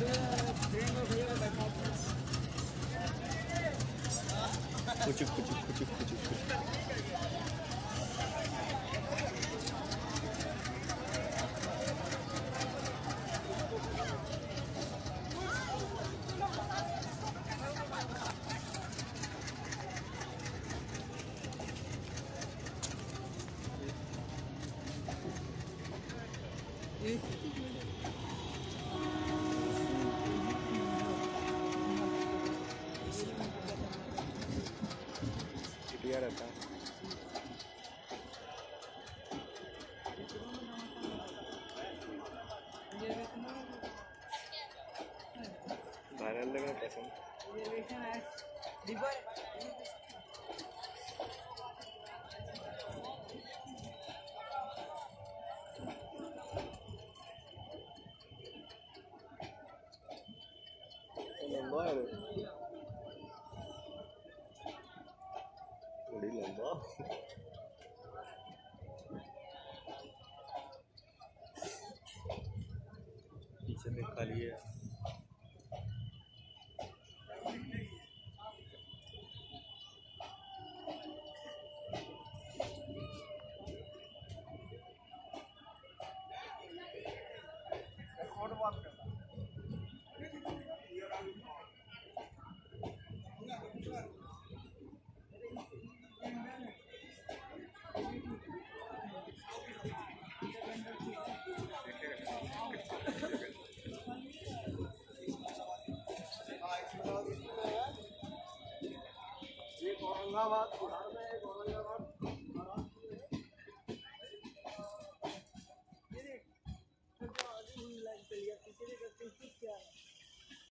कुछ कुछ कुछ कुछ कुछ रहता है। वायरल लगा पसंद लंबा है बड़ी लंबा पीछे में खाली है। औरंगाबाद बिहार में एक औरंगाबाद